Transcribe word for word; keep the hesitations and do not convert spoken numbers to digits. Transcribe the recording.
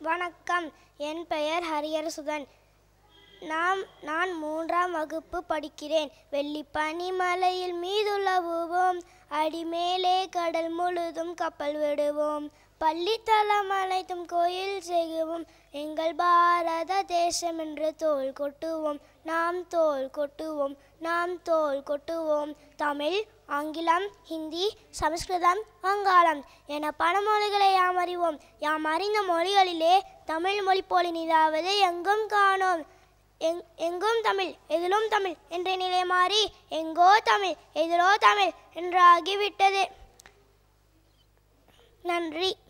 வணக்கம். என் பெயர் ஹரியரசுதன். நாம் நான் மூன்றாம் வகுப்பு படிக்கிறேன். வெள்ளி பனிமலையில் மீதுலவுவோம், அடிமேலே கடல் முழுதும் கப்பல் விடுவோம், பள்ளித்தலம் அனைத்தும் கோயில் செய்வோம், எங்கள் பாரத தேசம் என்று தோள் கொட்டுவோம், நாம் தோள் கொட்டுவோம், நாம் தோள் கொட்டுவோம். தமிழ், ஆங்கிலம், ஹிந்தி, சமஸ்கிருதம், வங்காளம் என பல மொழிகளை யாம் அறிவோம். யாம் அறிந்த மொழிகளிலே தமிழ் மொழி போலினிதாவது எங்கும் காணோம். எங் எங்கும் தமிழ் எதிலும் தமிழ் என்ற நிலை மாறி எங்கோ தமிழ் எதிலோ தமிழ் என்றாகிவிட்டது. நன்றி.